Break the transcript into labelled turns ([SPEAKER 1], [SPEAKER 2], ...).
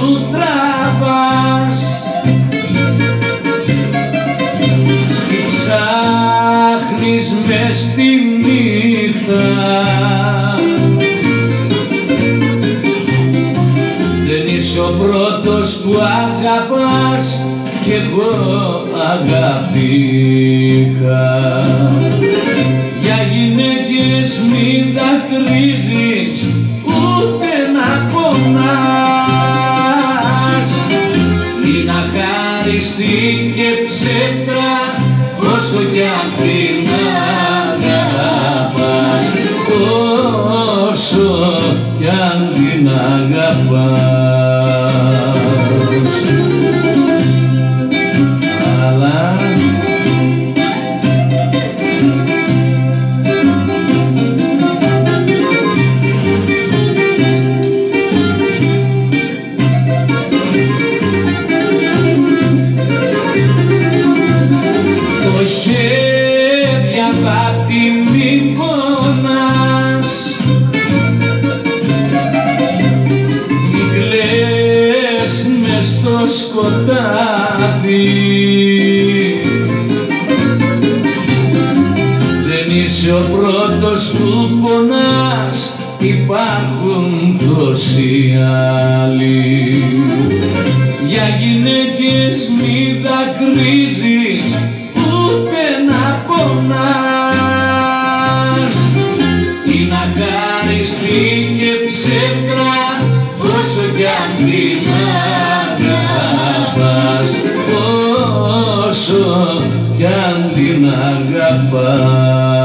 [SPEAKER 1] που τραβάς, τι ψάχνεις μες στη νύχτα. Δεν είσαι ο πρώτος που αγαπάς κι εγώ αγαπήκα. Για γυναίκες μη δακρύζεις ούτε να πονάς. Είναι αχάριστη και ψεύτρα όσο κι αν την αγαπάς, όσο κι αν την αγαπάς. Αλλά το χέρια θα την μη πονάς, μη κλαις μες στο σκοτάδι. Δεν είσαι ο πρώτος που πονάς, υπάρχουν τόσοι άλλοι. Για γυναίκες μη δακρύζεις ούτε να πονάς. Είναι αχάριστη και ψεύτρα όσο κι αν την αγαπάς, όσο κι αν την αγαπάς.